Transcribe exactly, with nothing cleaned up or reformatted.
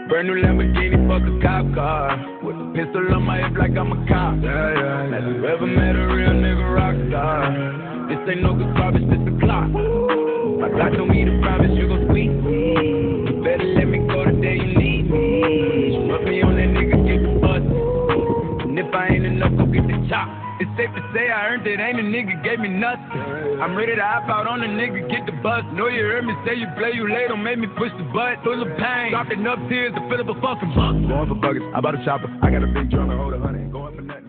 Brand new Lamborghini, fuck a cop car. With a pistol on my hip like I'm a cop. Yeah, yeah. Have you ever met a real nigga rock star? This ain't no good garbage, this a clock. My God told me to promise you gon' squeeze me. You better let me go the day you need me. Rub me on that nigga, get the bus. And if I ain't enough, go get the chop. It's safe to say I earned it, ain't a nigga gave me nothing. I'm ready to hop out on a nigga, get the bus. Know you heard me say you play, you late, don't make me push the butt. Full of pain, dropped enough tears to fill up a fucking buck. Going for buggers, I bought a chopper. I got a big drum and hold a hundred. Going for nothing.